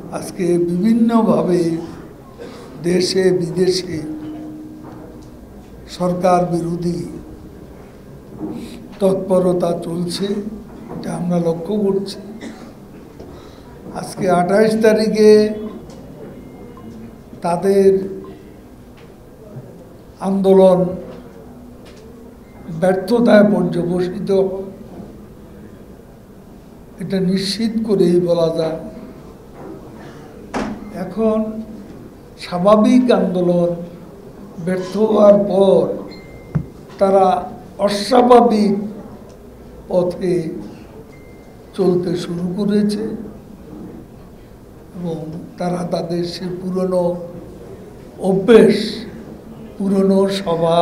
আজকে বিভিন্নভাবে দেশে বিদেশে সরকার বিরোধী তৎপরতা চলছে, এটা আমরা লক্ষ্য করছি। আজকে 28 তারিখে তাদের আন্দোলন ব্যর্থতায় পর্যবসিত, এটা নিশ্চিত করেই বলা যায়। এখন স্বাভাবিক আন্দোলন ব্যর্থ হওয়ার পর তারা অস্বাভাবিক পথে চলতে শুরু করেছে এবং তারা তাদের সে পুরনো অভ্যেস, পুরনো স্বভাব,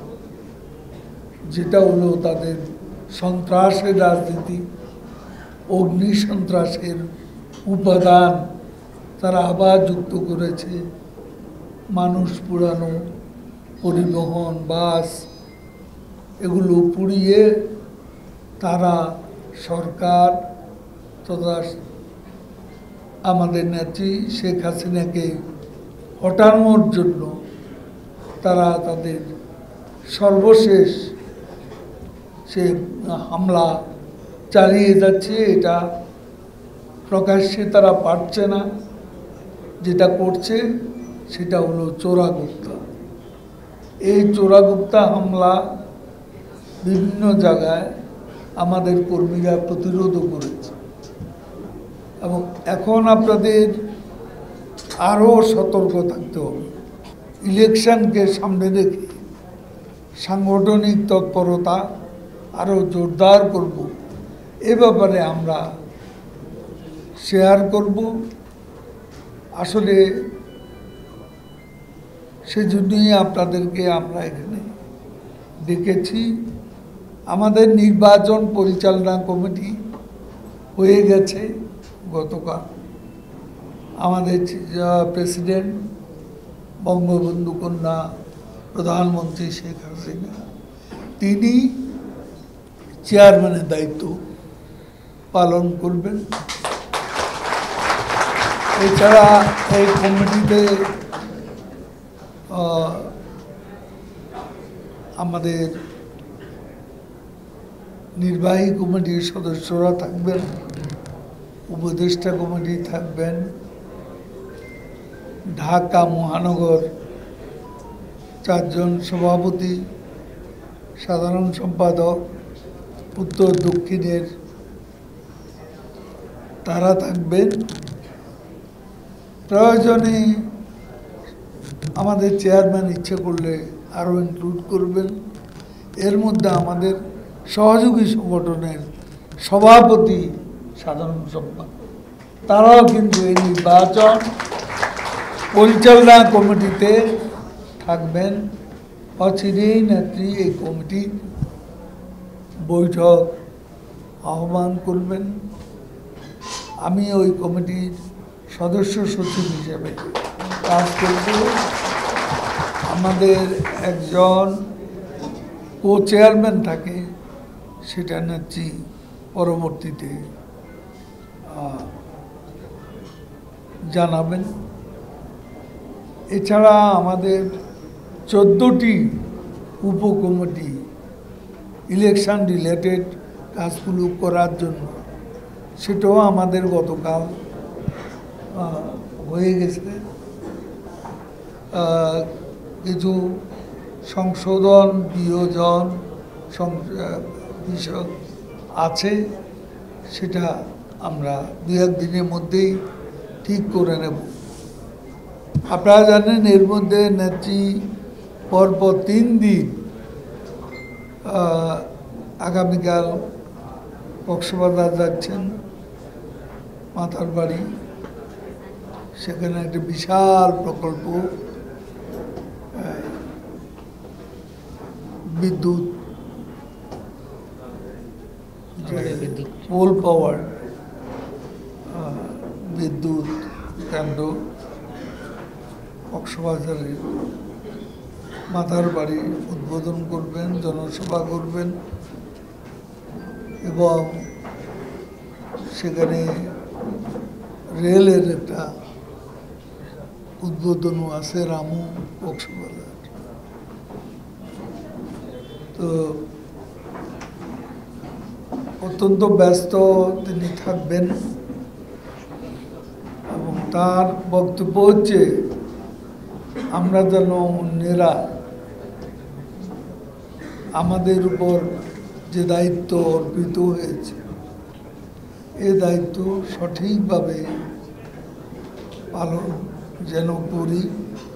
যেটা হলো তাদের সন্ত্রাসের রাজনীতি, অগ্নি সন্ত্রাসের উপাদান তারা আবার যুক্ত করেছে। মানুষ পুরানো, পরিবহন, বাস, এগুলো পুড়িয়ে তারা সরকার তথা আমাদের নেত্রী শেখ হাসিনাকে হটানোর জন্য তারা তাদের সর্বশেষ সে হামলা চালিয়ে যাচ্ছে। এটা প্রকাশ্যে তারা পারছে না, যেটা করছে সেটা হলো চোরাগুপ্তা। এই চোরাগুপ্তা হামলা বিভিন্ন জায়গায় আমাদের কর্মীরা প্রতিরোধও করেছে এবং এখন আপনাদের আরও সতর্ক থাকতে হবে। ইলেকশনকে সামনে রেখে সাংগঠনিক তৎপরতা আরও জোরদার করব, এ ব্যাপারে আমরা শেয়ার করব। আসলে সেজন্যই আপনাদেরকে আমরা এখানে ডেকেছি। আমাদের নির্বাচন পরিচালনা কমিটি হয়ে গেছে গতকাল। আমাদের প্রেসিডেন্ট বঙ্গবন্ধু কন্যা প্রধানমন্ত্রী শেখ হাসিনা, তিনি চেয়ারম্যানের দায়িত্ব পালন করবেন। এছাড়া এই কমিটিতে আমাদের নির্বাহী কমিটির সদস্যরা থাকবেন, উপদেষ্টা কমিটি থাকবেন, ঢাকা মহানগর 4 জন সভাপতি, সাধারণ সম্পাদক, উত্তর দক্ষিণের তারা থাকবেন। প্রয়োজনে আমাদের চেয়ারম্যান ইচ্ছে করলে আরও ইনক্লুড করবেন। এর মধ্যে আমাদের সহযোগী সংগঠনের সভাপতি, সাধারণ সম্পাদক, তারাও কিন্তু এই নির্বাচন পরিচালনা কমিটিতে থাকবেন। অচিরেই নেত্রী এই কমিটি বৈঠক আহ্বান করবেন। আমি ওই কমিটির সদস্য সচিব হিসেবে কাজ করব। আমাদের একজন কো চেয়ারম্যান থাকে, সেটা নেত্রী পরবর্তীতে জানাবেন। এছাড়া আমাদের 14টি উপকমিটি ইলেকশন রিলেটেড কাজগুলো করার জন্য, সেটাও আমাদের গতকাল হয়ে গেছে। কিছু সংশোধন, বিয়োজন বিষয় আছে, সেটা আমরা 2-1 দিনের মধ্যেই ঠিক করে নেব। আপনারা জানেন এর মধ্যে নেত্রী পরপর 3 দিন আগামীকাল কক্সবাজার যাচ্ছেন, মাতার বাড়ি। সেখানে একটা বিশাল প্রকল্প, বিদ্যুৎ পোল পাওয়ার বিদ্যুৎ কেন্দ্র কক্সবাজারের মাতার বাড়ি উদ্বোধন করবেন, জনসভা করবেন এবং সেখানে রেলের একটা উদ্বোধনও আছে রামু কক্সবাজার। তো অত্যন্ত ব্যস্ত তিনি থাকবেন এবং তার বক্তব্য হচ্ছে আমরা যেন অন্যেরা আমাদের উপর যে দায়িত্ব অর্পিত হয়েছে এ দায়িত্ব সঠিকভাবে পালন যেন করি